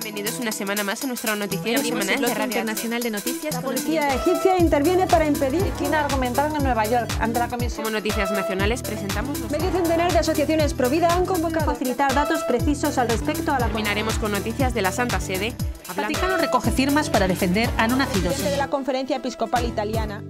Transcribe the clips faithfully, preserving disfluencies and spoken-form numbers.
Bienvenidos una semana más a nuestro noticiero Abrimos semanal el de Radio internacional de noticias. La policía egipcia interviene para impedir que argumentaron en Nueva York ante la comisión. Como noticias nacionales presentamos los... Medio centenar de asociaciones pro vida han convocado a facilitar datos precisos al respecto a la... Terminaremos con noticias de la Santa Sede. El Vaticano recoge firmas para defender a no nacidos. de la Conferencia Episcopal Italiana.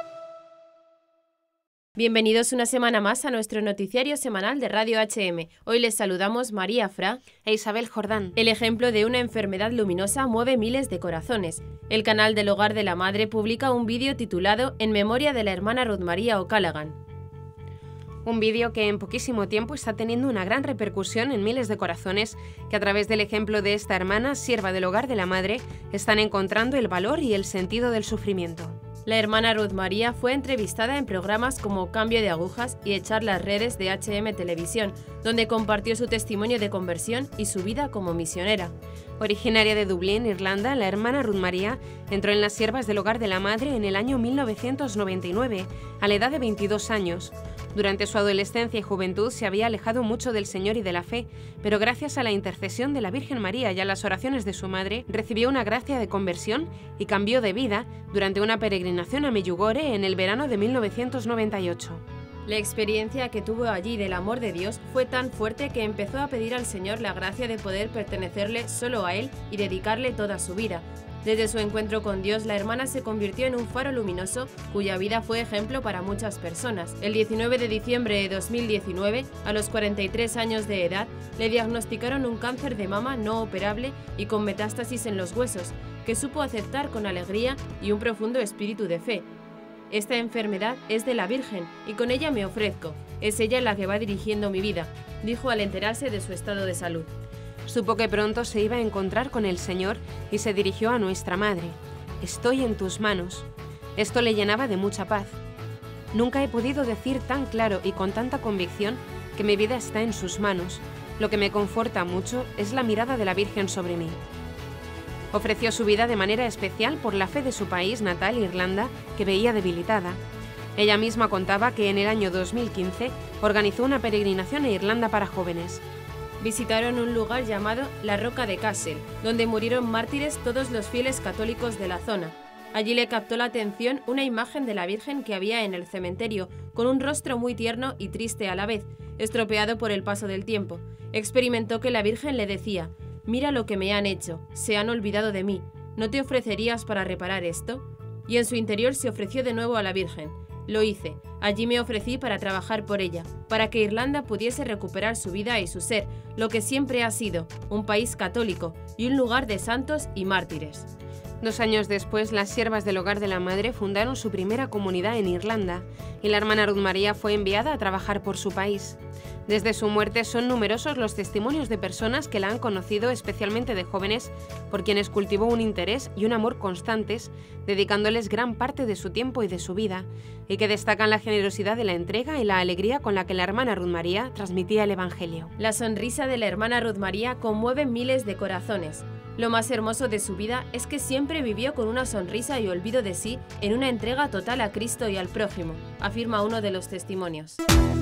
Bienvenidos una semana más a nuestro noticiario semanal de Radio H M. Hoy les saludamos María Fra e Isabel Jordán. El ejemplo de una enfermedad luminosa mueve miles de corazones. El canal del Hogar de la Madre publica un vídeo titulado En memoria de la hermana Ruth María O'Callaghan. Un vídeo que en poquísimo tiempo está teniendo una gran repercusión en miles de corazones que a través del ejemplo de esta hermana, sierva del Hogar de la Madre, están encontrando el valor y el sentido del sufrimiento. La hermana Ruth María fue entrevistada en programas como Cambio de Agujas y Echar las Redes de H M Televisión, donde compartió su testimonio de conversión y su vida como misionera. Originaria de Dublín, Irlanda, la hermana Ruth María entró en las Siervas del Hogar de la Madre en el año mil novecientos noventa y nueve, a la edad de veintidós años. Durante su adolescencia y juventud se había alejado mucho del Señor y de la fe, pero gracias a la intercesión de la Virgen María y a las oraciones de su madre, recibió una gracia de conversión y cambió de vida durante una peregrinación a Medjugorje en el verano de mil novecientos noventa y ocho. La experiencia que tuvo allí del amor de Dios fue tan fuerte que empezó a pedir al Señor la gracia de poder pertenecerle solo a Él y dedicarle toda su vida. Desde su encuentro con Dios, la hermana se convirtió en un faro luminoso cuya vida fue ejemplo para muchas personas. El diecinueve de diciembre de dos mil diecinueve, a los cuarenta y tres años de edad, le diagnosticaron un cáncer de mama no operable y con metástasis en los huesos, que supo aceptar con alegría y un profundo espíritu de fe. Esta enfermedad es de la Virgen y con ella me ofrezco. Es ella la que va dirigiendo mi vida, dijo al enterarse de su estado de salud. Supo que pronto se iba a encontrar con el Señor y se dirigió a nuestra Madre. Estoy en tus manos. Esto le llenaba de mucha paz. Nunca he podido decir tan claro y con tanta convicción que mi vida está en sus manos. Lo que me conforta mucho es la mirada de la Virgen sobre mí. Ofreció su vida de manera especial por la fe de su país natal, Irlanda, que veía debilitada. Ella misma contaba que en el año dos mil quince organizó una peregrinación a Irlanda para jóvenes. Visitaron un lugar llamado La Roca de Castle, donde murieron mártires todos los fieles católicos de la zona. Allí le captó la atención una imagen de la Virgen que había en el cementerio, con un rostro muy tierno y triste a la vez, estropeado por el paso del tiempo. Experimentó que la Virgen le decía: «Mira lo que me han hecho, se han olvidado de mí, ¿no te ofrecerías para reparar esto?». Y en su interior se ofreció de nuevo a la Virgen. Lo hice, allí me ofrecí para trabajar por ella, para que Irlanda pudiese recuperar su vida y su ser, lo que siempre ha sido, un país católico y un lugar de santos y mártires. Dos años después, las Siervas del Hogar de la Madre fundaron su primera comunidad en Irlanda y la hermana Ruth María fue enviada a trabajar por su país. Desde su muerte son numerosos los testimonios de personas que la han conocido, especialmente de jóvenes, por quienes cultivó un interés y un amor constantes, dedicándoles gran parte de su tiempo y de su vida, y que destacan la generosidad de la entrega y la alegría con la que la hermana Ruth María transmitía el Evangelio. La sonrisa de la hermana Ruth María conmueve miles de corazones. Lo más hermoso de su vida es que siempre vivió con una sonrisa y olvido de sí en una entrega total a Cristo y al prójimo, afirma uno de los testimonios.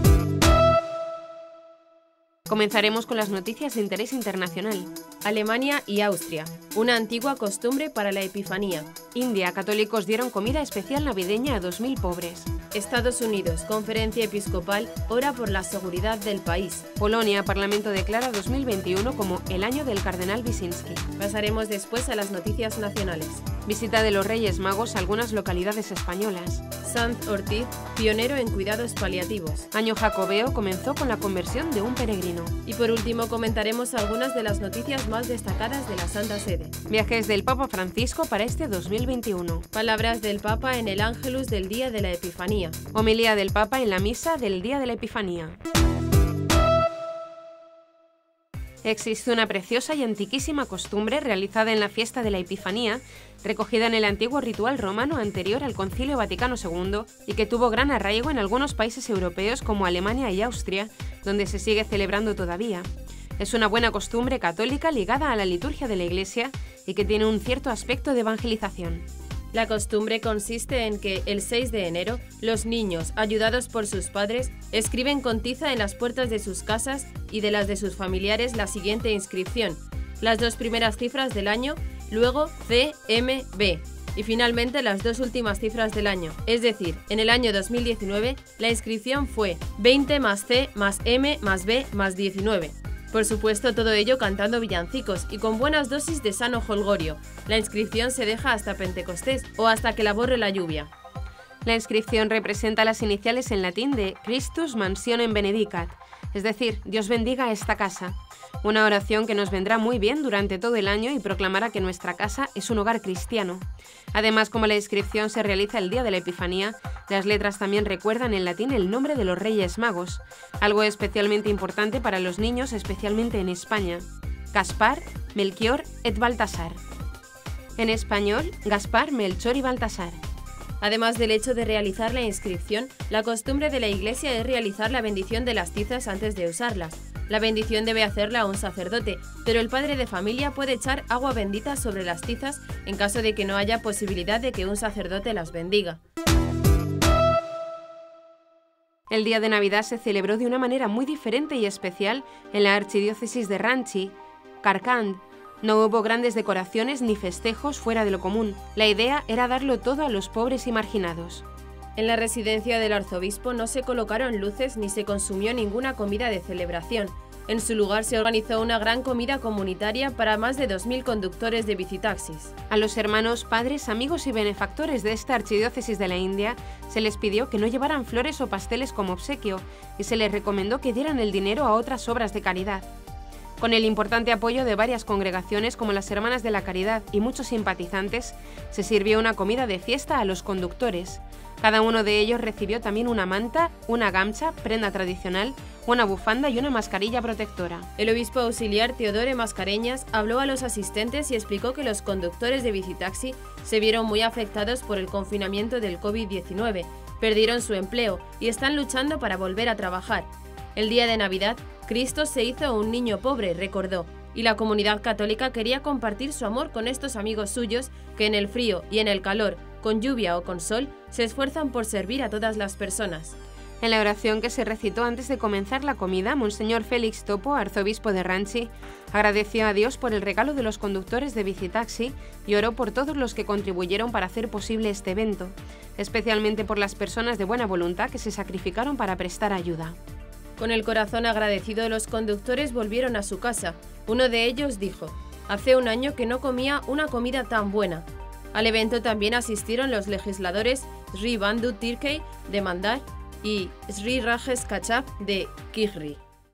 Comenzaremos con las noticias de interés internacional. Alemania y Austria, una antigua costumbre para la Epifanía. India, católicos dieron comida especial navideña a dos mil pobres. Estados Unidos, conferencia episcopal, ora por la seguridad del país. Polonia, Parlamento declara dos mil veintiuno como el año del cardenal Wyszynski. Pasaremos después a las noticias nacionales. Visita de los Reyes Magos a algunas localidades españolas. Sanz Ortiz, pionero en cuidados paliativos. Año jacobeo comenzó con la conversión de un peregrino. Y por último comentaremos algunas de las noticias más destacadas de la Santa Sede. Viajes del Papa Francisco para este dos mil veintiuno. Palabras del Papa en el Ángelus del Día de la Epifanía. Homilía del Papa en la Misa del Día de la Epifanía. Existe una preciosa y antiquísima costumbre realizada en la fiesta de la Epifanía, recogida en el antiguo ritual romano anterior al Concilio Vaticano segundo y que tuvo gran arraigo en algunos países europeos como Alemania y Austria, donde se sigue celebrando todavía. Es una buena costumbre católica ligada a la liturgia de la Iglesia y que tiene un cierto aspecto de evangelización. La costumbre consiste en que el seis de enero los niños, ayudados por sus padres, escriben con tiza en las puertas de sus casas y de las de sus familiares la siguiente inscripción: las dos primeras cifras del año, luego C M B y finalmente las dos últimas cifras del año. Es decir, en el año dos mil diecinueve la inscripción fue veinte más C más M más B más diecinueve. Por supuesto, todo ello cantando villancicos y con buenas dosis de sano jolgorio. La inscripción se deja hasta Pentecostés o hasta que la borre la lluvia. La inscripción representa las iniciales en latín de Christus Mansionem Benedicat, es decir, Dios bendiga esta casa. Una oración que nos vendrá muy bien durante todo el año y proclamará que nuestra casa es un hogar cristiano. Además, como la inscripción se realiza el día de la Epifanía, las letras también recuerdan en latín el nombre de los Reyes Magos, algo especialmente importante para los niños, especialmente en España: Gaspar, Melchior et Baltasar. En español, Gaspar, Melchor y Baltasar. Además del hecho de realizar la inscripción, la costumbre de la Iglesia es realizar la bendición de las tizas antes de usarlas. La bendición debe hacerla un sacerdote, pero el padre de familia puede echar agua bendita sobre las tizas en caso de que no haya posibilidad de que un sacerdote las bendiga. El día de Navidad se celebró de una manera muy diferente y especial en la archidiócesis de Ranchi, Karkand. No hubo grandes decoraciones ni festejos fuera de lo común. La idea era darlo todo a los pobres y marginados. En la residencia del arzobispo no se colocaron luces ni se consumió ninguna comida de celebración. En su lugar se organizó una gran comida comunitaria para más de dos mil conductores de bicitaxis. A los hermanos, padres, amigos y benefactores de esta archidiócesis de la India se les pidió que no llevaran flores o pasteles como obsequio y se les recomendó que dieran el dinero a otras obras de caridad. Con el importante apoyo de varias congregaciones como las Hermanas de la Caridad y muchos simpatizantes, se sirvió una comida de fiesta a los conductores. Cada uno de ellos recibió también una manta, una gamcha, prenda tradicional, una bufanda y una mascarilla protectora. El obispo auxiliar Teodore Mascareñas habló a los asistentes y explicó que los conductores de bicitaxi se vieron muy afectados por el confinamiento del COVID diecinueve, perdieron su empleo y están luchando para volver a trabajar. El día de Navidad, Cristo se hizo un niño pobre, recordó, y la comunidad católica quería compartir su amor con estos amigos suyos que en el frío y en el calor, con lluvia o con sol, se esfuerzan por servir a todas las personas. En la oración que se recitó antes de comenzar la comida, Monseñor Félix Topo, arzobispo de Ranchi, agradeció a Dios por el regalo de los conductores de bicitaxi y oró por todos los que contribuyeron para hacer posible este evento, especialmente por las personas de buena voluntad que se sacrificaron para prestar ayuda. Con el corazón agradecido, los conductores volvieron a su casa. Uno de ellos dijo: «Hace un año que no comía una comida tan buena». Al evento también asistieron los legisladores Sri Bandhu Tirkey de Mandar y Sri Rajesh Kachap de Kigri.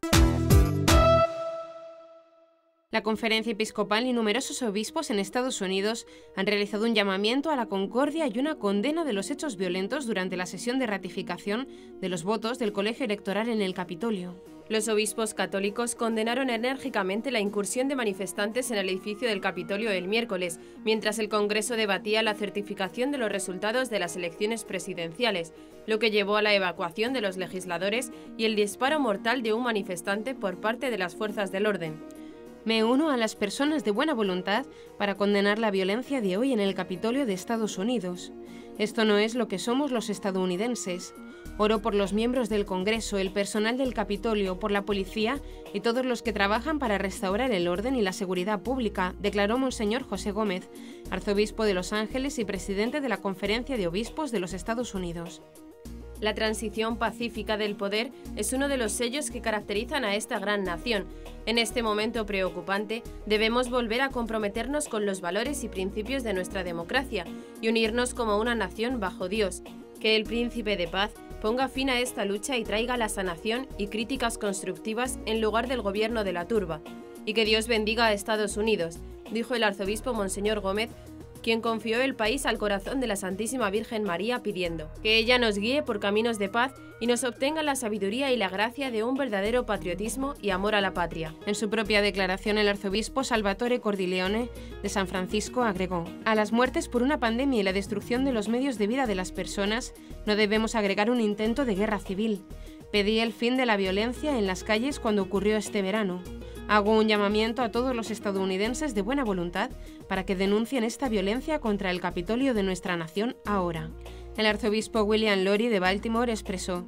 La Conferencia Episcopal y numerosos obispos en Estados Unidos han realizado un llamamiento a la concordia y una condena de los hechos violentos durante la sesión de ratificación de los votos del colegio electoral en el Capitolio. Los obispos católicos condenaron enérgicamente la incursión de manifestantes en el edificio del Capitolio el miércoles, mientras el Congreso debatía la certificación de los resultados de las elecciones presidenciales, lo que llevó a la evacuación de los legisladores y el disparo mortal de un manifestante por parte de las fuerzas del orden. Me uno a las personas de buena voluntad para condenar la violencia de hoy en el Capitolio de Estados Unidos. Esto no es lo que somos los estadounidenses. Oro por los miembros del Congreso, el personal del Capitolio, por la policía y todos los que trabajan para restaurar el orden y la seguridad pública, declaró Monseñor José Gómez, arzobispo de Los Ángeles y presidente de la Conferencia de Obispos de los Estados Unidos. La transición pacífica del poder es uno de los sellos que caracterizan a esta gran nación. En este momento preocupante, debemos volver a comprometernos con los valores y principios de nuestra democracia y unirnos como una nación bajo Dios. Que el Príncipe de Paz ponga fin a esta lucha y traiga la sanación y críticas constructivas en lugar del gobierno de la turba. Y que Dios bendiga a Estados Unidos, dijo el arzobispo Monseñor Gómez, quien confió el país al corazón de la Santísima Virgen María pidiendo que ella nos guíe por caminos de paz y nos obtenga la sabiduría y la gracia de un verdadero patriotismo y amor a la patria. En su propia declaración, el arzobispo Salvatore Cordileone de San Francisco agregó: a las muertes por una pandemia y la destrucción de los medios de vida de las personas no debemos agregar un intento de guerra civil. Pedí el fin de la violencia en las calles cuando ocurrió este verano. Hago un llamamiento a todos los estadounidenses de buena voluntad para que denuncien esta violencia contra el Capitolio de nuestra nación ahora. El arzobispo William Lori de Baltimore expresó: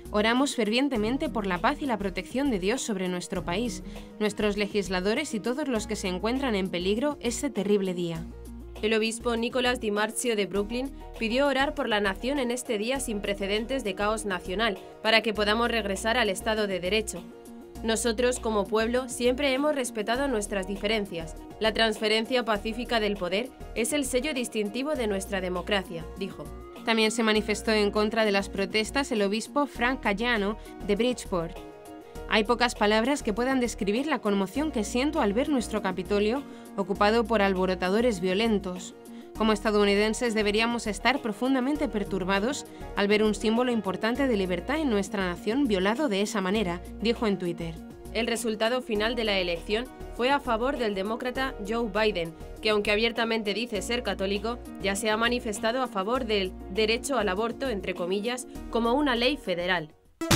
Oramos fervientemente por la paz y la protección de Dios sobre nuestro país, nuestros legisladores y todos los que se encuentran en peligro este terrible día. El obispo Nicolás Di Marzio de Brooklyn pidió orar por la nación en este día sin precedentes de caos nacional, para que podamos regresar al Estado de Derecho. Nosotros, como pueblo, siempre hemos respetado nuestras diferencias. La transferencia pacífica del poder es el sello distintivo de nuestra democracia, dijo. También se manifestó en contra de las protestas el obispo Frank Cayano de Bridgeport. Hay pocas palabras que puedan describir la conmoción que siento al ver nuestro Capitolio ocupado por alborotadores violentos. Como estadounidenses deberíamos estar profundamente perturbados al ver un símbolo importante de libertad en nuestra nación violado de esa manera, dijo en Twitter. El resultado final de la elección fue a favor del demócrata Joe Biden, que aunque abiertamente dice ser católico, ya se ha manifestado a favor del derecho al aborto, entre comillas, como una ley federal.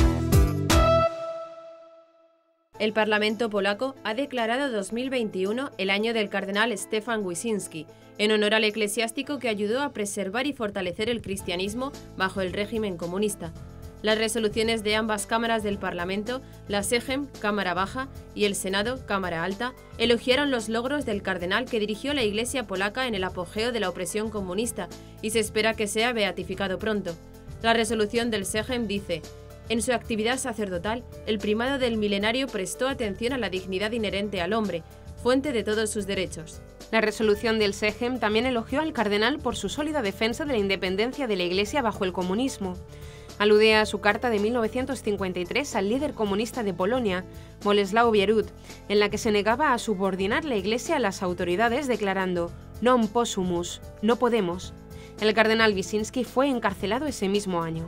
El Parlamento polaco ha declarado dos mil veintiuno el año del cardenal Stefan Wyszynski, en honor al eclesiástico que ayudó a preservar y fortalecer el cristianismo bajo el régimen comunista. Las resoluciones de ambas cámaras del Parlamento, la Sejm, Cámara Baja, y el Senado, Cámara Alta, elogiaron los logros del cardenal que dirigió la Iglesia polaca en el apogeo de la opresión comunista y se espera que sea beatificado pronto. La resolución del Sejm dice: en su actividad sacerdotal, el primado del milenario prestó atención a la dignidad inherente al hombre, fuente de todos sus derechos. La resolución del Sejm también elogió al cardenal por su sólida defensa de la independencia de la Iglesia bajo el comunismo. Alude a su carta de mil novecientos cincuenta y tres al líder comunista de Polonia, Bolesław Bierut, en la que se negaba a subordinar la Iglesia a las autoridades declarando «non possumus», no podemos. El cardenal Wyszynski fue encarcelado ese mismo año.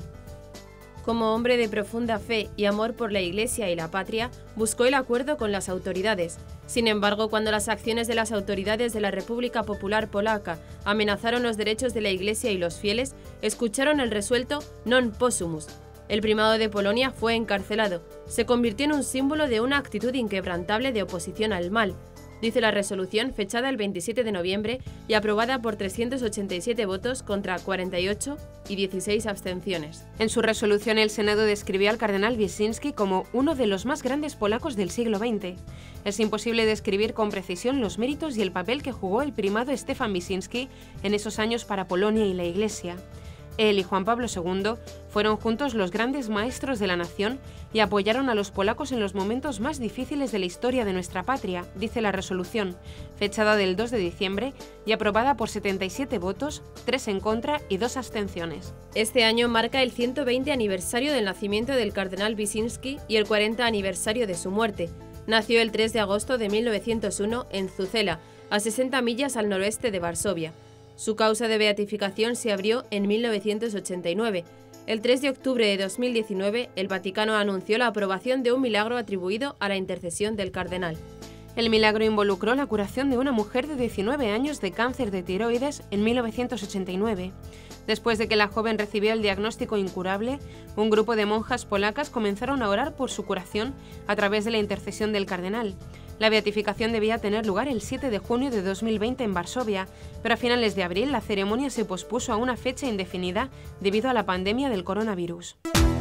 Como hombre de profunda fe y amor por la Iglesia y la patria, buscó el acuerdo con las autoridades. Sin embargo, cuando las acciones de las autoridades de la República Popular Polaca amenazaron los derechos de la Iglesia y los fieles, escucharon el resuelto non possumus. El primado de Polonia fue encarcelado. Se convirtió en un símbolo de una actitud inquebrantable de oposición al mal, dice la resolución fechada el veintisiete de noviembre y aprobada por trescientos ochenta y siete votos contra cuarenta y ocho y dieciséis abstenciones. En su resolución, el Senado describió al cardenal Wyszynski como uno de los más grandes polacos del siglo veinte. Es imposible describir con precisión los méritos y el papel que jugó el primado Stefan Wyszynski en esos años para Polonia y la Iglesia. Él y Juan Pablo segundo fueron juntos los grandes maestros de la nación y apoyaron a los polacos en los momentos más difíciles de la historia de nuestra patria, dice la resolución, fechada del dos de diciembre y aprobada por setenta y siete votos, tres en contra y dos abstenciones. Este año marca el ciento veinte aniversario del nacimiento del cardenal Wyszynski y el cuarenta aniversario de su muerte. Nació el tres de agosto de mil novecientos uno en Zuzela, a sesenta millas al noroeste de Varsovia. Su causa de beatificación se abrió en mil novecientos ochenta y nueve. El tres de octubre de dos mil diecinueve, el Vaticano anunció la aprobación de un milagro atribuido a la intercesión del cardenal. El milagro involucró la curación de una mujer de diecinueve años de cáncer de tiroides en mil novecientos ochenta y nueve. Después de que la joven recibió el diagnóstico incurable, un grupo de monjas polacas comenzaron a orar por su curación a través de la intercesión del cardenal. La beatificación debía tener lugar el siete de junio de dos mil veinte en Varsovia, pero a finales de abril la ceremonia se pospuso a una fecha indefinida debido a la pandemia del coronavirus.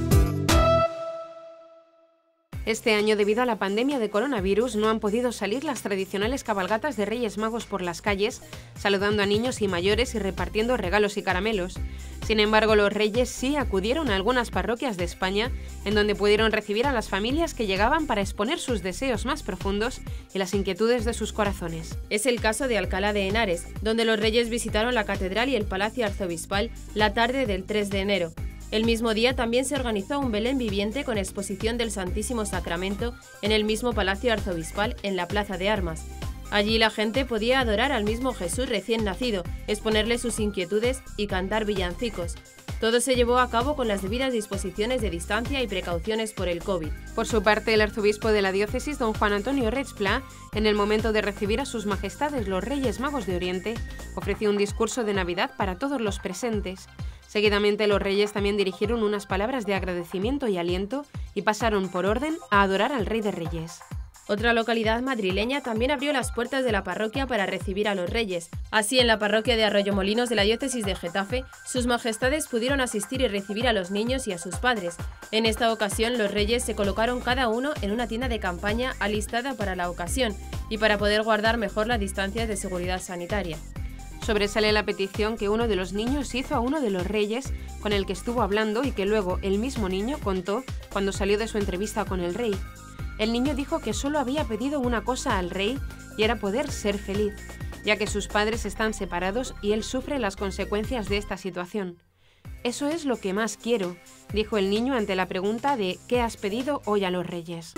Este año, debido a la pandemia de coronavirus, no han podido salir las tradicionales cabalgatas de Reyes Magos por las calles, saludando a niños y mayores y repartiendo regalos y caramelos. Sin embargo, los reyes sí acudieron a algunas parroquias de España, en donde pudieron recibir a las familias que llegaban para exponer sus deseos más profundos y las inquietudes de sus corazones. Es el caso de Alcalá de Henares, donde los reyes visitaron la catedral y el palacio arzobispal la tarde del tres de enero. El mismo día también se organizó un Belén viviente con exposición del Santísimo Sacramento en el mismo Palacio Arzobispal en la Plaza de Armas. Allí la gente podía adorar al mismo Jesús recién nacido, exponerle sus inquietudes y cantar villancicos. Todo se llevó a cabo con las debidas disposiciones de distancia y precauciones por el COVID. Por su parte, el arzobispo de la diócesis, don Juan Antonio Rechpla, en el momento de recibir a sus majestades los Reyes Magos de Oriente, ofreció un discurso de Navidad para todos los presentes. Seguidamente, los reyes también dirigieron unas palabras de agradecimiento y aliento y pasaron por orden a adorar al Rey de Reyes. Otra localidad madrileña también abrió las puertas de la parroquia para recibir a los reyes. Así, en la parroquia de Arroyomolinos de la diócesis de Getafe, sus majestades pudieron asistir y recibir a los niños y a sus padres. En esta ocasión, los reyes se colocaron cada uno en una tienda de campaña alistada para la ocasión y para poder guardar mejor las distancias de seguridad sanitaria. Sobresale la petición que uno de los niños hizo a uno de los reyes con el que estuvo hablando y que luego el mismo niño contó cuando salió de su entrevista con el rey. El niño dijo que solo había pedido una cosa al rey y era poder ser feliz, ya que sus padres están separados y él sufre las consecuencias de esta situación. «Eso es lo que más quiero», dijo el niño ante la pregunta de «¿qué has pedido hoy a los reyes?».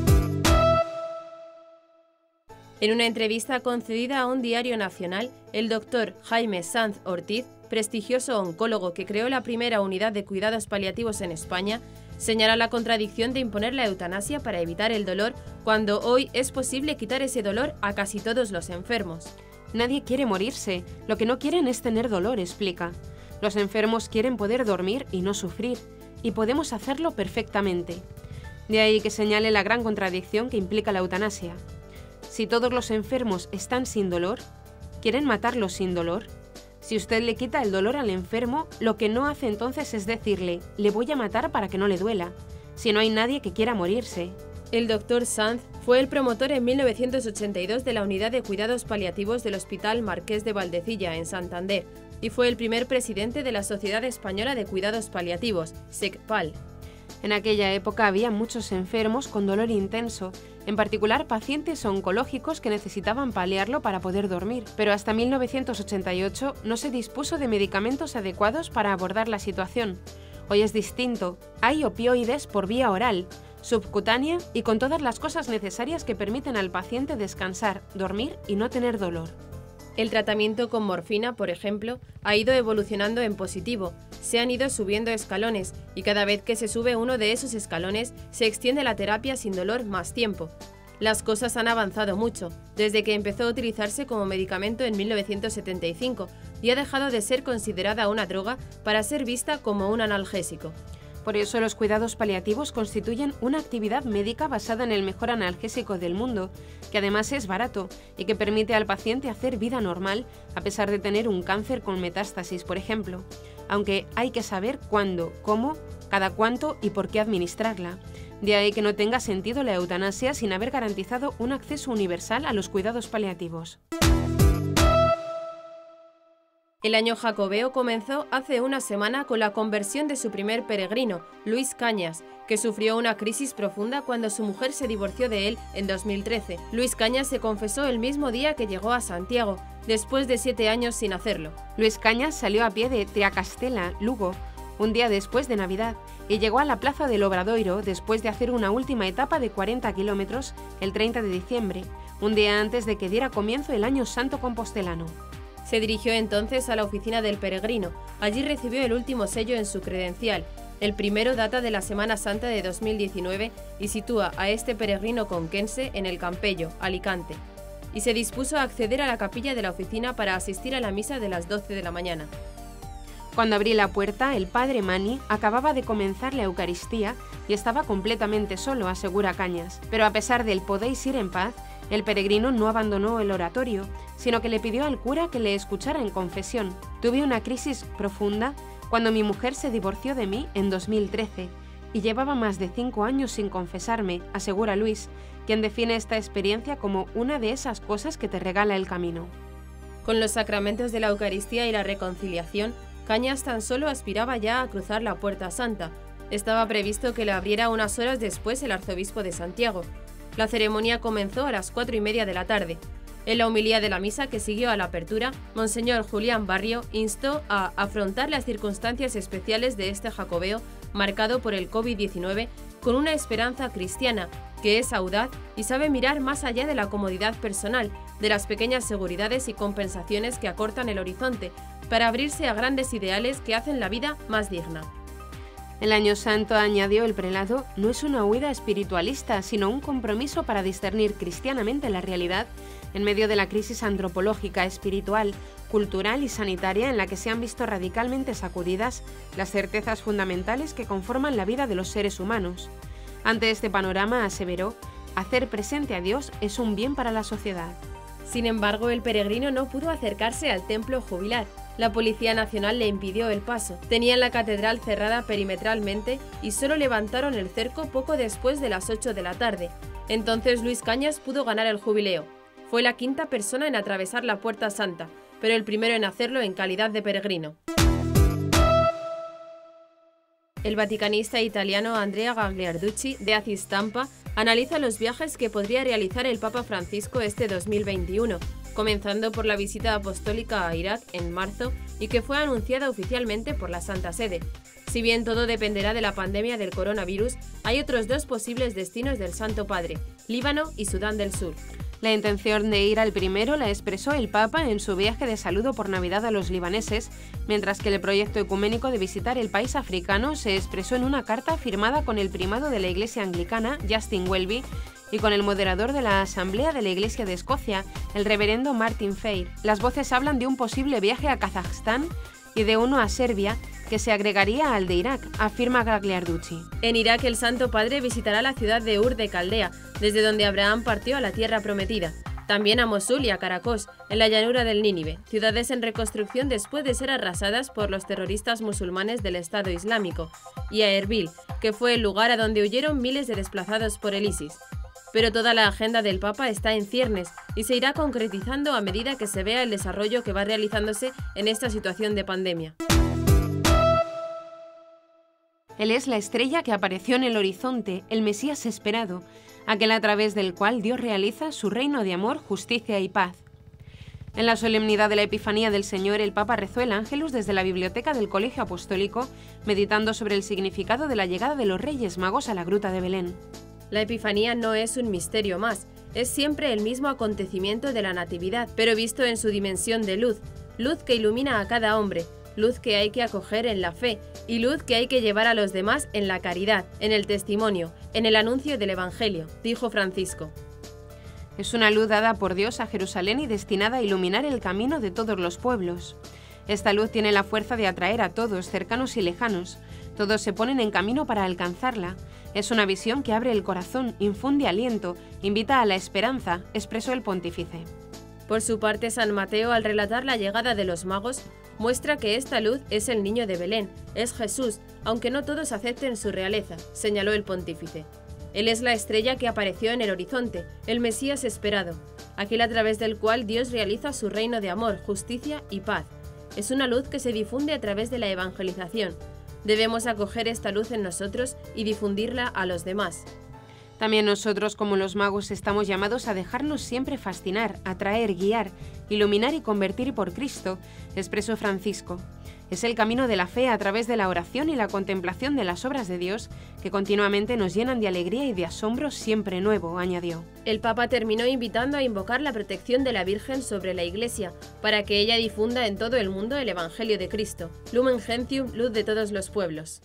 En una entrevista concedida a un diario nacional, el doctor Jaime Sanz Ortiz, prestigioso oncólogo que creó la primera unidad de cuidados paliativos en España, señala la contradicción de imponer la eutanasia para evitar el dolor cuando hoy es posible quitar ese dolor a casi todos los enfermos. Nadie quiere morirse, lo que no quieren es tener dolor, explica. Los enfermos quieren poder dormir y no sufrir, y podemos hacerlo perfectamente. De ahí que señale la gran contradicción que implica la eutanasia. Si todos los enfermos están sin dolor, ¿quieren matarlos sin dolor? Si usted le quita el dolor al enfermo, lo que no hace entonces es decirle, le voy a matar para que no le duela, si no hay nadie que quiera morirse. El doctor Sanz fue el promotor en mil novecientos ochenta y dos de la Unidad de Cuidados Paliativos del Hospital Marqués de Valdecilla, en Santander, y fue el primer presidente de la Sociedad Española de Cuidados Paliativos, SECPAL. En aquella época había muchos enfermos con dolor intenso, en particular pacientes oncológicos que necesitaban paliarlo para poder dormir, pero hasta mil novecientos ochenta y ocho no se dispuso de medicamentos adecuados para abordar la situación. Hoy es distinto, hay opioides por vía oral, subcutánea y con todas las cosas necesarias que permiten al paciente descansar, dormir y no tener dolor. El tratamiento con morfina, por ejemplo, ha ido evolucionando en positivo, se han ido subiendo escalones y cada vez que se sube uno de esos escalones se extiende la terapia sin dolor más tiempo. Las cosas han avanzado mucho, desde que empezó a utilizarse como medicamento en mil novecientos setenta y cinco y ha dejado de ser considerada una droga para ser vista como un analgésico. Por eso los cuidados paliativos constituyen una actividad médica basada en el mejor analgésico del mundo, que además es barato y que permite al paciente hacer vida normal a pesar de tener un cáncer con metástasis, por ejemplo, aunque hay que saber cuándo, cómo, cada cuánto y por qué administrarla. De ahí que no tenga sentido la eutanasia sin haber garantizado un acceso universal a los cuidados paliativos. El año jacobeo comenzó hace una semana con la conversión de su primer peregrino, Luis Cañas, que sufrió una crisis profunda cuando su mujer se divorció de él en dos mil trece. Luis Cañas se confesó el mismo día que llegó a Santiago, después de siete años sin hacerlo. Luis Cañas salió a pie de Triacastela, Lugo, un día después de Navidad, y llegó a la plaza del Obradoiro después de hacer una última etapa de cuarenta kilómetros el treinta de diciembre, un día antes de que diera comienzo el Año Santo Compostelano. Se dirigió entonces a la oficina del peregrino. Allí recibió el último sello en su credencial. El primero data de la Semana Santa de dos mil diecinueve y sitúa a este peregrino conquense en el Campello, Alicante. Y se dispuso a acceder a la capilla de la oficina para asistir a la misa de las doce de la mañana. Cuando abrí la puerta, el padre Mani acababa de comenzar la Eucaristía y estaba completamente solo, asegura Cañas. Pero a pesar del «podéis ir en paz», el peregrino no abandonó el oratorio, sino que le pidió al cura que le escuchara en confesión. Tuve una crisis profunda cuando mi mujer se divorció de mí en dos mil trece y llevaba más de cinco años sin confesarme, asegura Luis, quien define esta experiencia como una de esas cosas que te regala el camino. Con los sacramentos de la Eucaristía y la reconciliación, Cañas tan solo aspiraba ya a cruzar la Puerta Santa. Estaba previsto que la abriera unas horas después el arzobispo de Santiago. La ceremonia comenzó a las cuatro y media de la tarde. En la homilía de la misa que siguió a la apertura, Monseñor Julián Barrio instó a afrontar las circunstancias especiales de este jacobeo marcado por el COVID diecinueve con una esperanza cristiana que es audaz y sabe mirar más allá de la comodidad personal, de las pequeñas seguridades y compensaciones que acortan el horizonte, para abrirse a grandes ideales que hacen la vida más digna. El Año Santo, añadió el prelado, no es una huida espiritualista, sino un compromiso para discernir cristianamente la realidad en medio de la crisis antropológica, espiritual, cultural y sanitaria en la que se han visto radicalmente sacudidas las certezas fundamentales que conforman la vida de los seres humanos. Ante este panorama, aseveró, hacer presente a Dios es un bien para la sociedad. Sin embargo, el peregrino no pudo acercarse al templo jubilar. La Policía Nacional le impidió el paso. Tenían la catedral cerrada perimetralmente y solo levantaron el cerco poco después de las ocho de la tarde. Entonces Luis Cañas pudo ganar el jubileo. Fue la quinta persona en atravesar la Puerta Santa, pero el primero en hacerlo en calidad de peregrino. El vaticanista italiano Andrea Gagliarducci, de Acis Tampa, analiza los viajes que podría realizar el Papa Francisco este dos mil veintiuno, comenzando por la visita apostólica a Irak en marzo y que fue anunciada oficialmente por la Santa Sede. Si bien todo dependerá de la pandemia del coronavirus, hay otros dos posibles destinos del Santo Padre, Líbano y Sudán del Sur. La intención de ir al primero la expresó el Papa en su viaje de saludo por Navidad a los libaneses, mientras que el proyecto ecuménico de visitar el país africano se expresó en una carta firmada con el primado de la Iglesia Anglicana, Justin Welby, y con el moderador de la Asamblea de la Iglesia de Escocia, el reverendo Martin Fair. Las voces hablan de un posible viaje a Kazajstán y de uno a Serbia, que se agregaría al de Irak, afirma Gagliarducci. En Irak, el Santo Padre visitará la ciudad de Ur de Caldea, desde donde Abraham partió a la tierra prometida. También a Mosul y a Caracos, en la llanura del Nínive, ciudades en reconstrucción después de ser arrasadas por los terroristas musulmanes del Estado Islámico, y a Erbil, que fue el lugar a donde huyeron miles de desplazados por el ISIS. Pero toda la agenda del Papa está en ciernes y se irá concretizando a medida que se vea el desarrollo que va realizándose en esta situación de pandemia. Él es la estrella que apareció en el horizonte, el Mesías esperado, aquel a través del cual Dios realiza su reino de amor, justicia y paz. En la solemnidad de la Epifanía del Señor, el Papa rezó el Ángelus desde la biblioteca del Colegio Apostólico, meditando sobre el significado de la llegada de los Reyes Magos a la Gruta de Belén. La Epifanía no es un misterio más, es siempre el mismo acontecimiento de la Natividad, pero visto en su dimensión de luz, luz que ilumina a cada hombre, luz que hay que acoger en la fe y luz que hay que llevar a los demás en la caridad, en el testimonio, en el anuncio del Evangelio, dijo Francisco. Es una luz dada por Dios a Jerusalén y destinada a iluminar el camino de todos los pueblos. Esta luz tiene la fuerza de atraer a todos, cercanos y lejanos. Todos se ponen en camino para alcanzarla. Es una visión que abre el corazón, infunde aliento, invita a la esperanza, expresó el pontífice. Por su parte, San Mateo, al relatar la llegada de los magos, muestra que esta luz es el niño de Belén, es Jesús, aunque no todos acepten su realeza, señaló el pontífice. Él es la estrella que apareció en el horizonte, el Mesías esperado, aquel a través del cual Dios realiza su reino de amor, justicia y paz. Es una luz que se difunde a través de la evangelización. Debemos acoger esta luz en nosotros y difundirla a los demás. También nosotros, como los magos, estamos llamados a dejarnos siempre fascinar, atraer, guiar, iluminar y convertir por Cristo, expresó Francisco. Es el camino de la fe a través de la oración y la contemplación de las obras de Dios que continuamente nos llenan de alegría y de asombro siempre nuevo, añadió. El Papa terminó invitando a invocar la protección de la Virgen sobre la Iglesia para que ella difunda en todo el mundo el Evangelio de Cristo. Lumen Gentium, luz de todos los pueblos.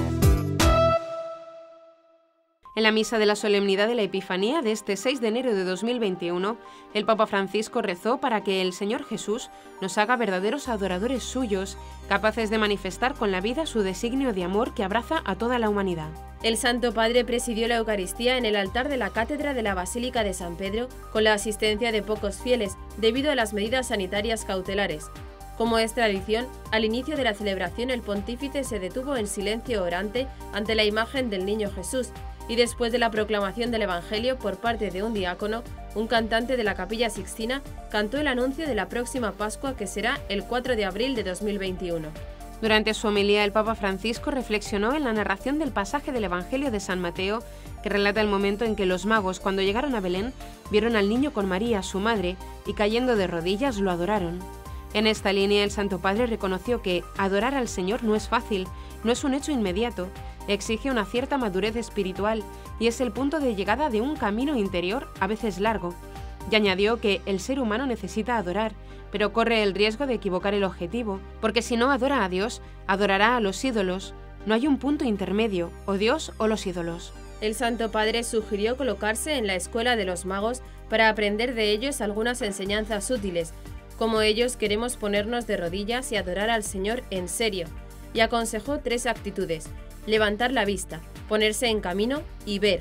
En la misa de la solemnidad de la Epifanía de este seis de enero de dos mil veintiuno, el Papa Francisco rezó para que el Señor Jesús nos haga verdaderos adoradores suyos, capaces de manifestar con la vida su designio de amor que abraza a toda la humanidad. El Santo Padre presidió la Eucaristía en el altar de la Cátedra de la Basílica de San Pedro con la asistencia de pocos fieles debido a las medidas sanitarias cautelares. Como es tradición, al inicio de la celebración el pontífice se detuvo en silencio orante ante la imagen del Niño Jesús, y después de la proclamación del Evangelio por parte de un diácono, un cantante de la Capilla Sixtina cantó el anuncio de la próxima Pascua, que será el cuatro de abril de dos mil veintiuno. Durante su homilía, el Papa Francisco reflexionó en la narración del pasaje del Evangelio de San Mateo, que relata el momento en que los magos, cuando llegaron a Belén, vieron al niño con María, su madre, y cayendo de rodillas lo adoraron. En esta línea, el Santo Padre reconoció que adorar al Señor no es fácil, no es un hecho inmediato, exige una cierta madurez espiritual y es el punto de llegada de un camino interior, a veces largo. Y añadió que el ser humano necesita adorar, pero corre el riesgo de equivocar el objetivo, porque si no adora a Dios, adorará a los ídolos. No hay un punto intermedio, o Dios o los ídolos. El Santo Padre sugirió colocarse en la escuela de los magos para aprender de ellos algunas enseñanzas útiles. Como ellos, queremos ponernos de rodillas y adorar al Señor en serio, y aconsejó tres actitudes: levantar la vista, ponerse en camino y ver.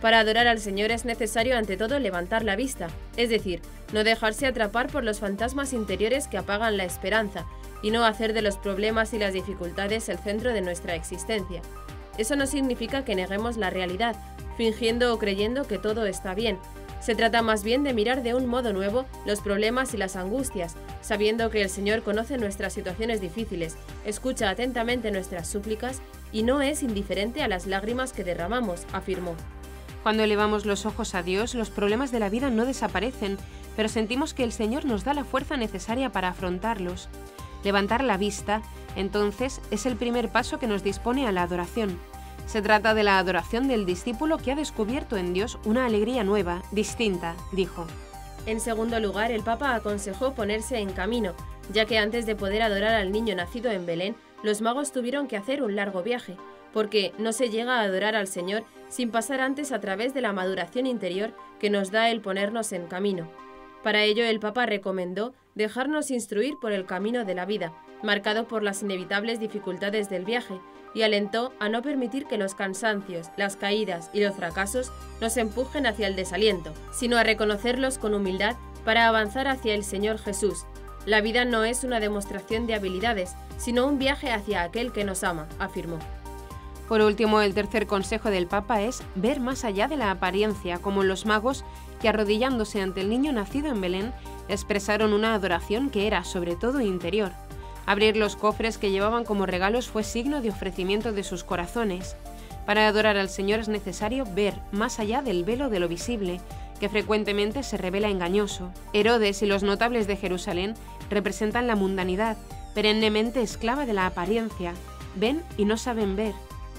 Para adorar al Señor es necesario ante todo levantar la vista, es decir, no dejarse atrapar por los fantasmas interiores que apagan la esperanza y no hacer de los problemas y las dificultades el centro de nuestra existencia. Eso no significa que neguemos la realidad, fingiendo o creyendo que todo está bien. Se trata más bien de mirar de un modo nuevo los problemas y las angustias, sabiendo que el Señor conoce nuestras situaciones difíciles, escucha atentamente nuestras súplicas y no es indiferente a las lágrimas que derramamos, afirmó. Cuando elevamos los ojos a Dios, los problemas de la vida no desaparecen, pero sentimos que el Señor nos da la fuerza necesaria para afrontarlos. Levantar la vista, entonces, es el primer paso que nos dispone a la adoración. Se trata de la adoración del discípulo que ha descubierto en Dios una alegría nueva, distinta, dijo. En segundo lugar, el Papa aconsejó ponerse en camino, ya que antes de poder adorar al niño nacido en Belén, los magos tuvieron que hacer un largo viaje, porque no se llega a adorar al Señor sin pasar antes a través de la maduración interior que nos da el ponernos en camino. Para ello, el Papa recomendó dejarnos instruir por el camino de la vida, marcado por las inevitables dificultades del viaje, y alentó a no permitir que los cansancios, las caídas y los fracasos nos empujen hacia el desaliento, sino a reconocerlos con humildad para avanzar hacia el Señor Jesús. La vida no es una demostración de habilidades, sino un viaje hacia aquel que nos ama, afirmó. Por último, el tercer consejo del Papa es ver más allá de la apariencia, como los magos que, arrodillándose ante el niño nacido en Belén, expresaron una adoración que era sobre todo interior. Abrir los cofres que llevaban como regalos fue signo de ofrecimiento de sus corazones. Para adorar al Señor es necesario ver más allá del velo de lo visible, que frecuentemente se revela engañoso. Herodes y los notables de Jerusalén representan la mundanidad, perennemente esclava de la apariencia. Ven y no saben ver.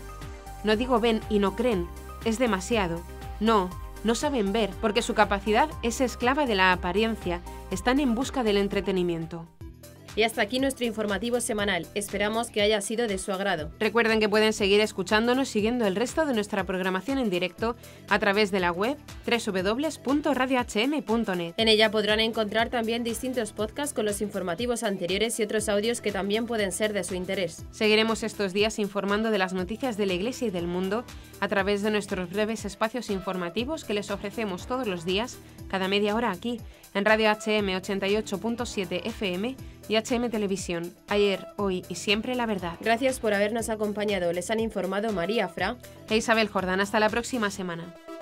No digo ven y no creen, es demasiado. No, no saben ver, porque su capacidad es esclava de la apariencia, están en busca del entretenimiento. Y hasta aquí nuestro informativo semanal. Esperamos que haya sido de su agrado. Recuerden que pueden seguir escuchándonos siguiendo el resto de nuestra programación en directo a través de la web doble u doble u doble u punto radio h m punto net. En ella podrán encontrar también distintos podcasts con los informativos anteriores y otros audios que también pueden ser de su interés. Seguiremos estos días informando de las noticias de la Iglesia y del mundo a través de nuestros breves espacios informativos que les ofrecemos todos los días, cada media hora aquí, en Radio H M ochenta y ocho punto siete F M y H M Televisión. Ayer, hoy y siempre la verdad. Gracias por habernos acompañado. Les han informado María Fra e Isabel Jordán. Hasta la próxima semana.